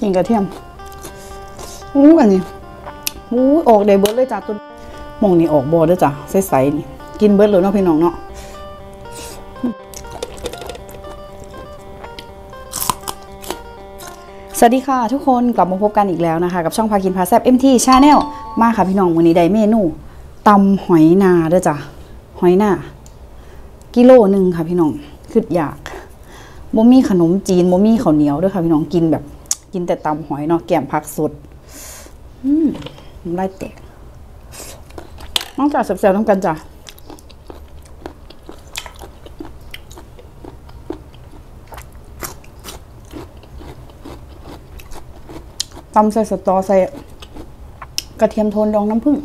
ขิงกระเทียมอันนี้ออกได้เบิร์ดเลยจ้ะตัวมองนี่ออกบอด้วยจ้ะใสๆนี่กินเบิร์ดเลยเนาะพี่น้องเนาะสวัสดีค่ะทุกคนกลับมาพบกันอีกแล้วนะคะกับช่องพากินพาแซ่บ MT Channel มาค่ะพี่น้องวันนี้ได้เมนูตำหอยนาด้วยจ้ะหอยนากิโลนึงค่ะพี่น้องคืออยากบ่มีขนมจีนบ่มีข้าวเหนียวด้วยค่ะพี่น้องกินแต่ตำหอยเนาะแกมผักสดน้ำลายแตกน้องจ๋าแซ่บๆต้องกันจ้ะตำใส่สตอใส่กระเทียมโทนดองน้ำผึ้ง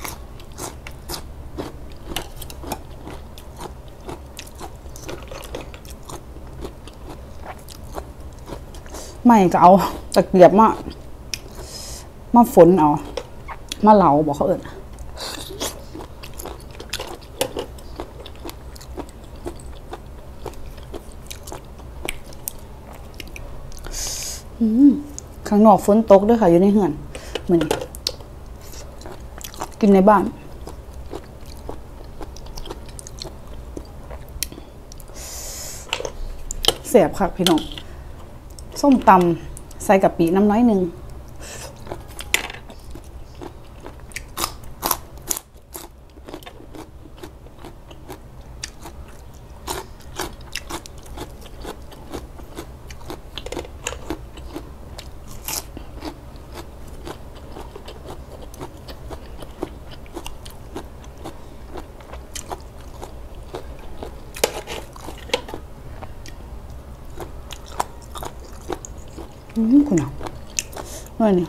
ไม่ก็เอาตะเกียบมาฝนเอามาเหลาบอกเขาเอิญข้างนอกฝนตกด้วยค่ะอยู่ในเฮือนมื้อนี้กินในบ้านแซ่บคักพี่น้องส้มตำใส่กะปิน้ำน้อยหนึ่งคุณเอานี่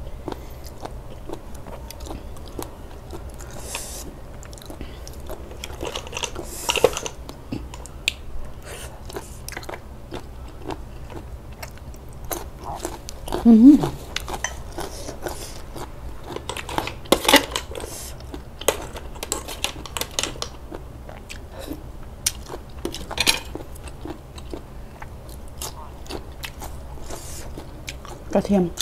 กระเทียม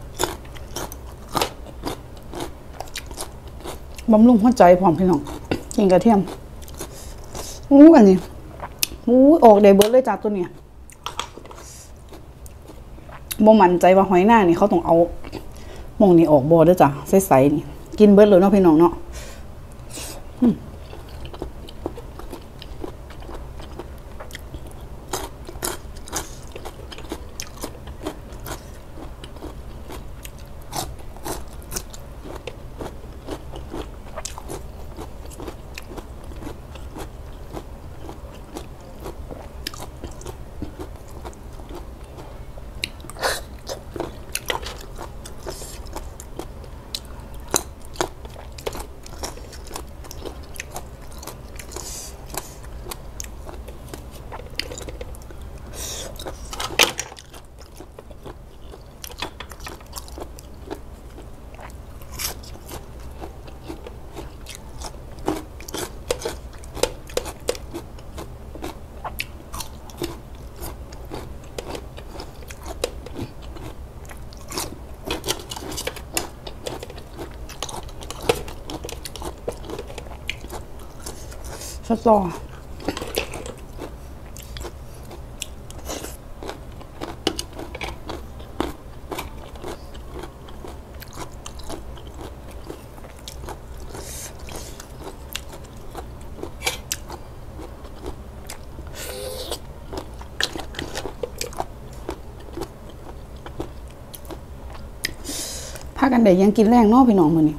บำรุงหัวใจพร้อมพี่น้องกินกระเทียมอันนี้ออกได้เบิร์ดเลยจ้ะตัวเนี้ยบ่มั่นใจว่าหอยหน้านี่เขาต้องเอามองนี่ออกบอด้วยจ้ะใสๆนี่กินเบิร์ดเลยเนาะพี่น้องเนาะสตอพากันได้ยังกินแรงเนาะพี่น้องมื้อนี้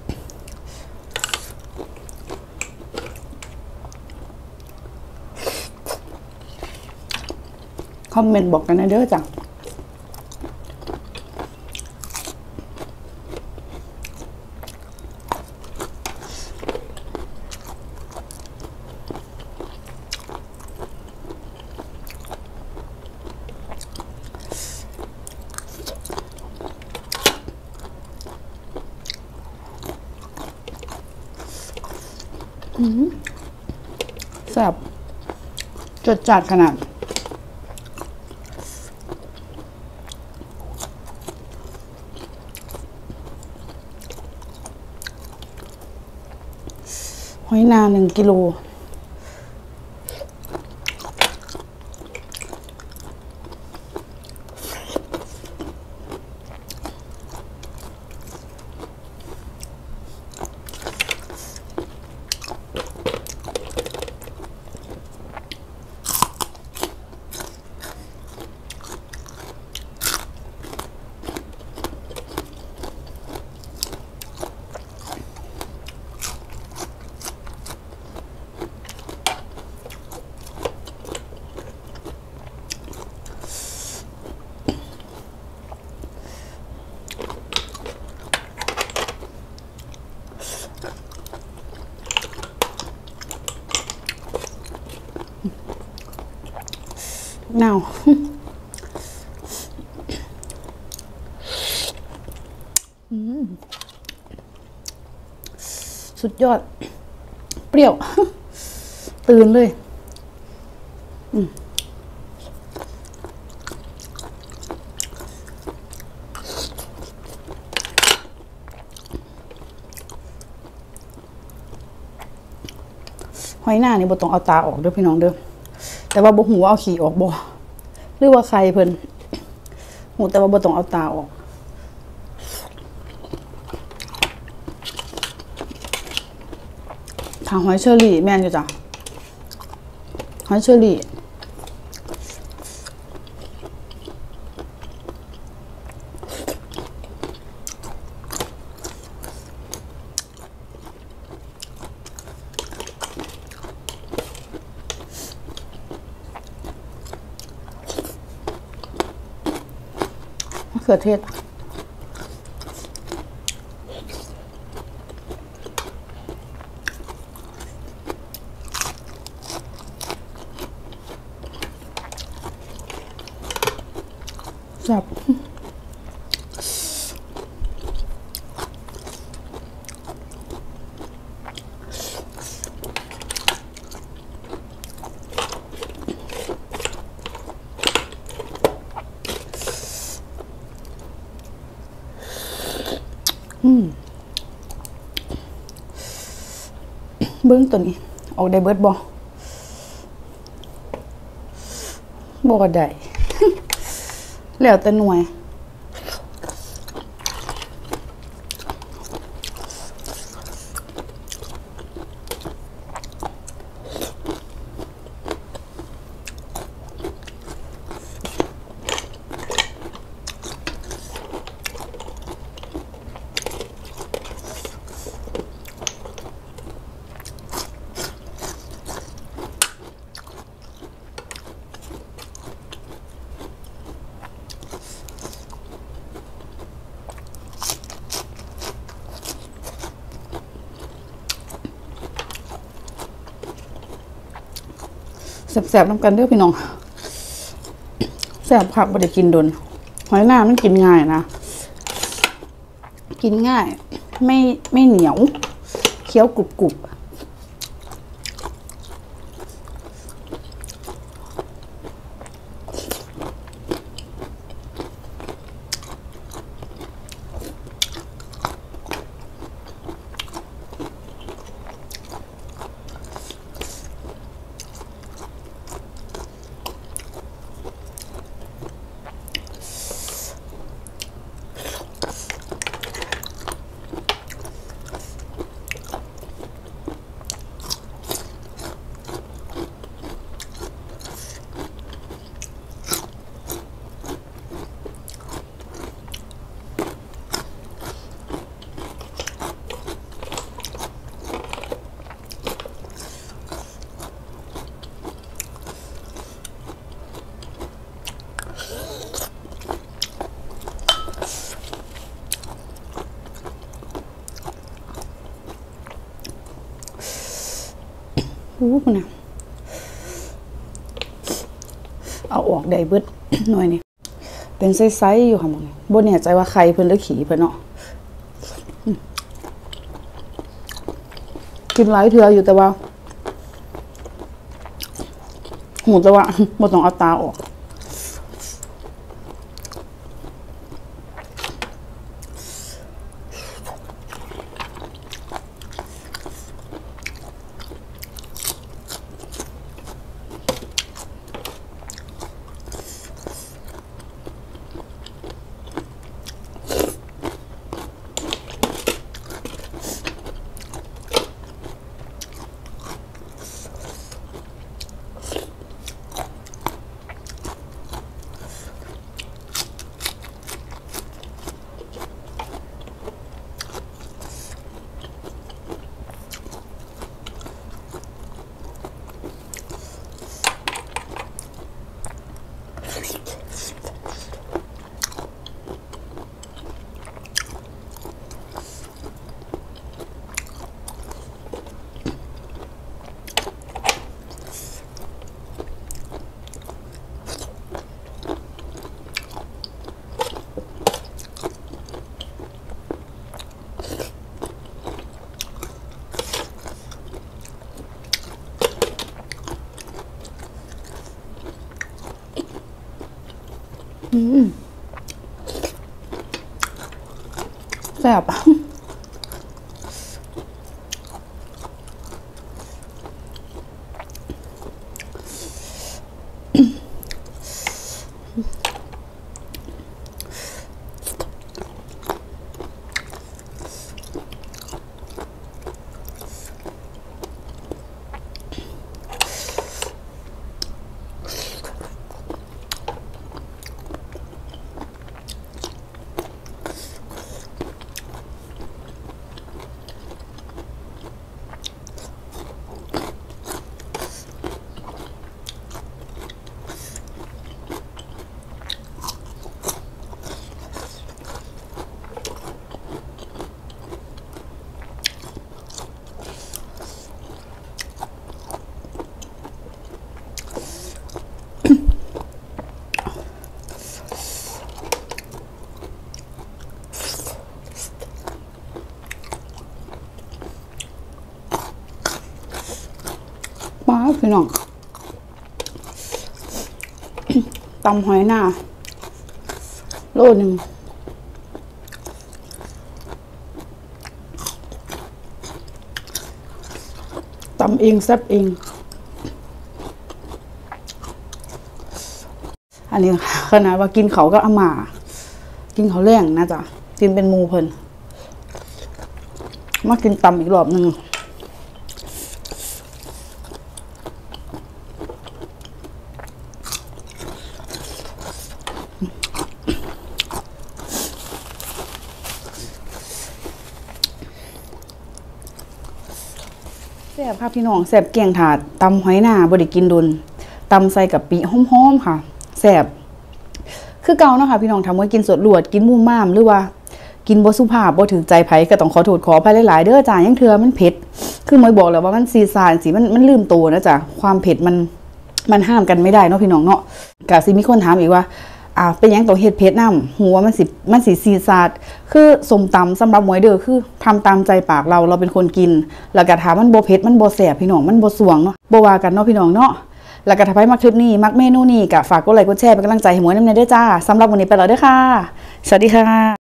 คอมเมนต์บอกกันนะเด้อจ้ะแซ่บจดจัดขนาดหอยนา1 กิโลหนาวสุดยอดเปรี้ยวตื่นเลยหอยหน้านี่บ่ต้องเอาตาออกเด้อพี่น้องเด้อแต่ว่าบ่หูว่าเอาขี้ออกบ่หรือว่าใครเพิ่นหูแต่ว่าบ่ต้องเอาตาออกทางหอยเชอรี่แม่นอยู่จ้ะหอยเชอรี่มะเขือเทศแซ่บเบิ้งตัวนี้ออกได้เบิดบ่ได้ แล้วแต่หน่วยแซ่บๆน้ำกันเด้อพี่น้องแซ่บผักบ่ได้กินโดนหอยนางมันกินง่ายนะกินง่ายไม่เหนียวเคี้ยวกรุบนะเอาออกได้เบิด หน่อยนี่เป็นไซส์ๆอยู่ค่ะมึงบ่แน่ใจว่าใครเพิ่นหรือขี่เพิ่นเนาะกินหลายเทื่ออยู่แต่ว่าหูแต่ว่าบ่ต้องเอาตาออกแซ่บมาพี่น้องตำหอยหน้าโลนึงตำเองแซ่บเองอันนี้ขนาดว่ากินเขาก็อาม่ากินเขาแรงนะจ๊ะกินเป็นมูเพิ่นมากินตำอีกรอบนึงแซ่บค่ะพี่น้องแซ่บเกียงถาดตำหอยหน้าบริกินดุนตำใส่กับปีหอมๆค่ะแซ่บคือเก่าเนาะค่ะพี่น้องทำไว้กินสดลวดกินมุมม่ามหรือว่ากินบ่สุภาพบ่ถึงใจไผก็ต้องขอโทษขออภัยหลายๆเด้อจ้ายังเทื่อมันเผ็ดคือหมวยบอกแล้วว่ามันซีซานสิมันลืมตัวนะจ้ะความเผ็ดมันห้ามกันไม่ได้เนาะพี่น้องเนาะก็สิมีคนถามอีกว่าเป็นยังต้องเฮ็ดเผ็ดน้ำหัวมันสิซีซาดคือส้มตำสำหรับหมวยเด้อคือทำตามใจปากเราเป็นคนกินแล้วก็ถามมันบ่เผ็ดมันบ่แสบพี่น้องมันบ่สวงเนาะบ่ว่ากันเนาะพี่น้องเนาะแล้วก็ถ้าใครมักคลิปนี้มักเมนูนี้ก็ฝากกดไลค์กดแชร์เป็นกำลังใจให้หมวยนำเด้อจ้าสำหรับวันนี้ไปแล้วเด้อค่ะสวัสดีค่ะ